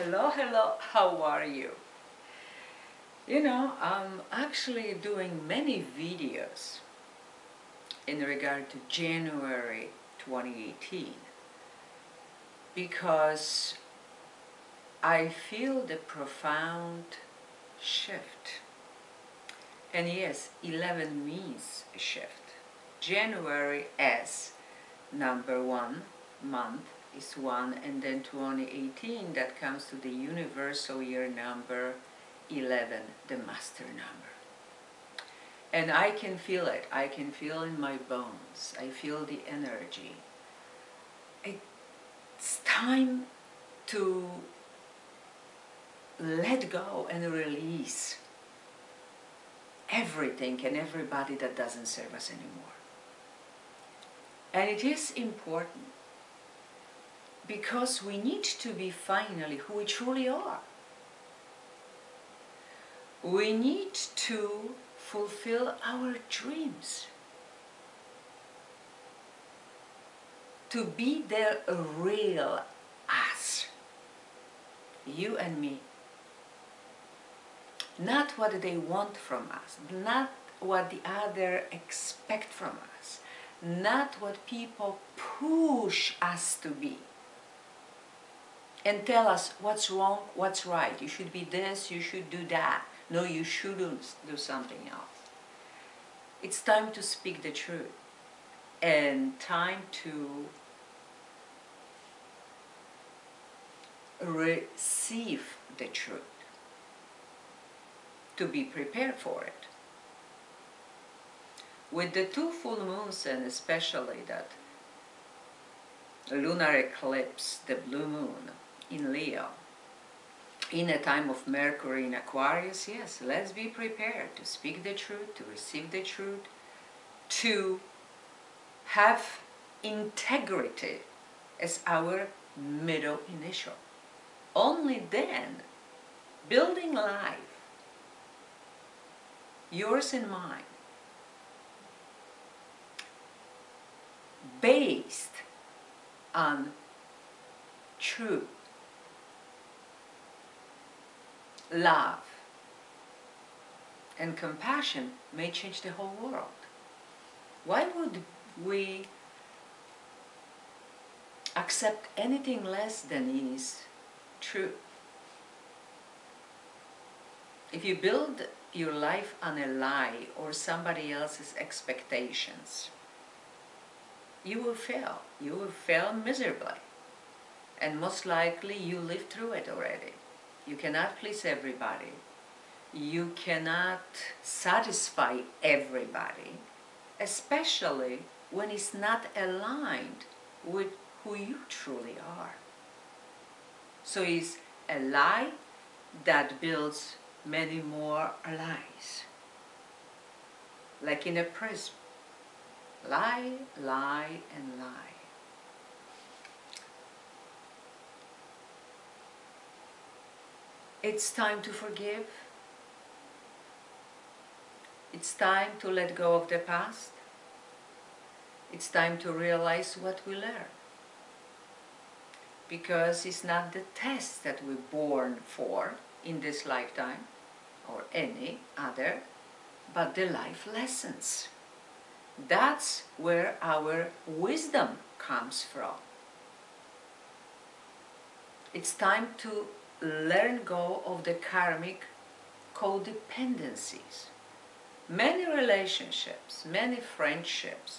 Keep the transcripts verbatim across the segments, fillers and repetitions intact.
Hello, hello, how are you? You know, I'm actually doing many videos in regard to January twenty eighteen because I feel the profound shift. And yes, eleven means a shift. January as number one month is one, and then twenty eighteen, that comes to the universal year number eleven, the master number. And I can feel it. I can feel in my bones. I feel the energy. It's time to let go and release everything and everybody that doesn't serve us anymore. And it is important because we need to be finally who we truly are. We need to fulfill our dreams, to be the real us, you and me. Not what they want from us, not what the other expect from us, not what people push us to be and tell us what's wrong, what's right. You should be this, you should do that. No, you shouldn't do something else. It's time to speak the truth and time to receive the truth, to be prepared for it. With the two full moons, and especially that lunar eclipse, the blue moon in Leo, in a time of Mercury in Aquarius, yes, let's be prepared to speak the truth, to receive the truth, to have integrity as our middle initial. Only then, building life, yours and mine, based on truth, love, and compassion, may change the whole world. Why would we accept anything less than is true? If you build your life on a lie or somebody else's expectations, you will fail. You will fail miserably. And most likely you lived through it already. You cannot please everybody. You cannot satisfy everybody, especially when it's not aligned with who you truly are. So it's a lie that builds many more lies. Like in a prism. Lie, lie, and lie. It's time to forgive. It's time to let go of the past. It's time to realize what we learned. Because it's not the test that we're born for in this lifetime or any other, but the life lessons. That's where our wisdom comes from. It's time to learn go of the karmic codependencies. Many relationships, many friendships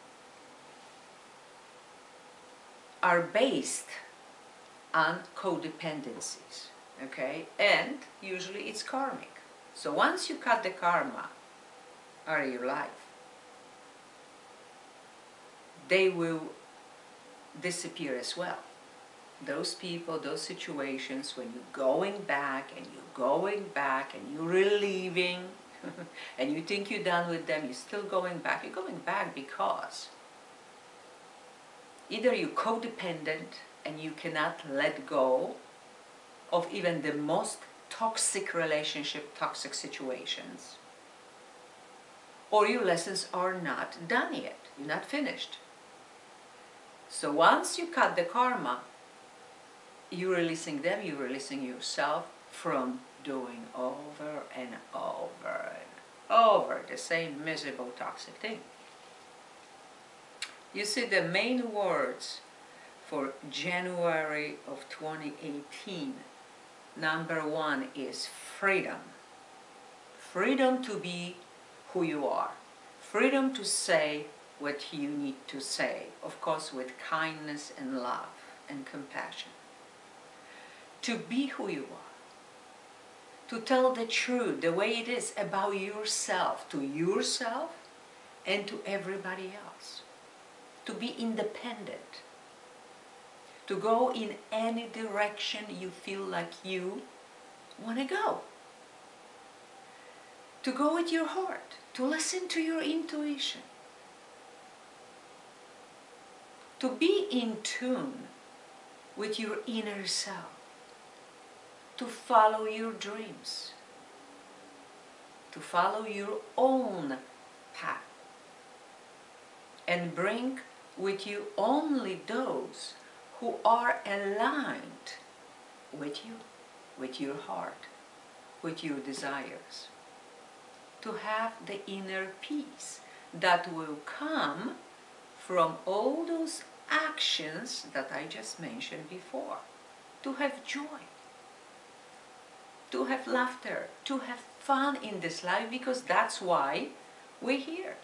are based on codependencies, okay? And usually it's karmic. So once you cut the karma out of your life, they will disappear as well. Those people, those situations, when you're going back and you're going back and you're relieving and you think you're done with them, you're still going back. You're going back because either you're codependent and you cannot let go of even the most toxic relationship, toxic situations, or your lessons are not done yet. You're not finished. So once you cut the karma, you're releasing them, you're releasing yourself from doing over and over and over the same miserable, toxic thing. You see, the main words for January of twenty eighteen, number one is freedom. Freedom to be who you are. Freedom to say what you need to say, of course with kindness and love and compassion. To be who you are. To tell the truth, the way it is about yourself, to yourself and to everybody else. To be independent. To go in any direction you feel like you want to go. To go with your heart. To listen to your intuition. To be in tune with your inner self. To follow your dreams. To follow your own path. And bring with you only those who are aligned with you, with your heart, with your desires. To have the inner peace that will come from all those actions that I just mentioned before. To have joy. To have laughter. To have fun in this life, because that's why we're here.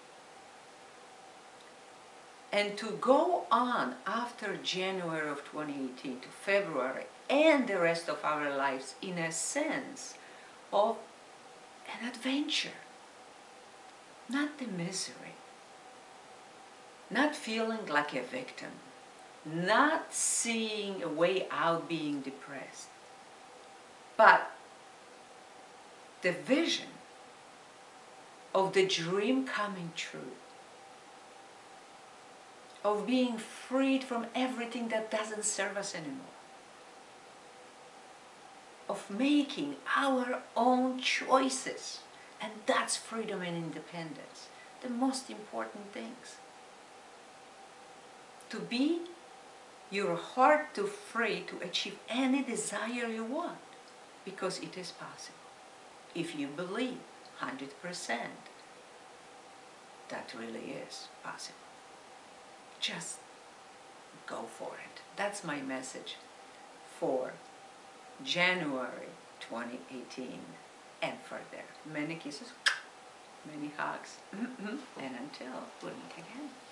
And to go on after January of twenty eighteen to February and the rest of our lives in a sense of an adventure. Not the misery. Not feeling like a victim. Not seeing a way out being depressed. But the vision of the dream coming true. Of being freed from everything that doesn't serve us anymore. Of making our own choices. And that's freedom and independence. The most important things. To be your heart to free to achieve any desire you want. Because it is possible. If you believe one hundred percent that really is possible. Just go for it. That's my message for January twenty eighteen and further. Many kisses, many hugs, and until we meet again.